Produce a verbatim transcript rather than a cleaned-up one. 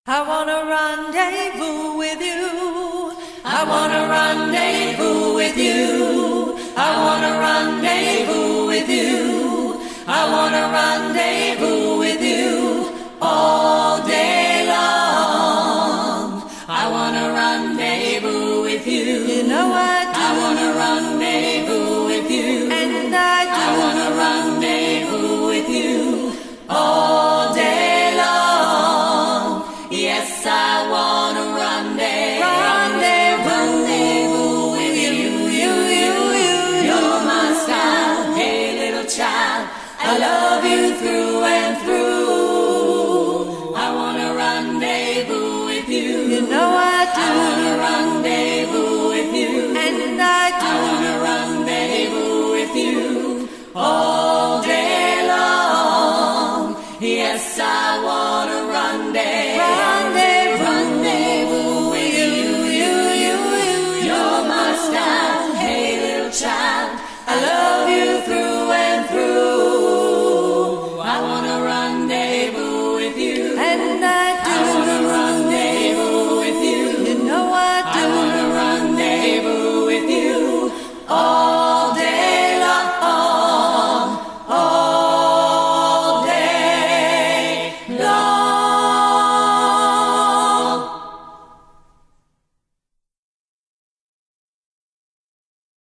I wanna rendezvous with you. I wanna rendezvous with you. I wanna rendezvous with you. I wanna rendezvous with you all day long. I wanna rendezvous with you. You know I do. I wanna rendezvous with you. And I do. I wanna rendezvous with you all day long. Yes, I wanna rendezvous, rendezvous with you, you, you, you. You're my style, hey little child. I love you through and through. I wanna rendezvous with you.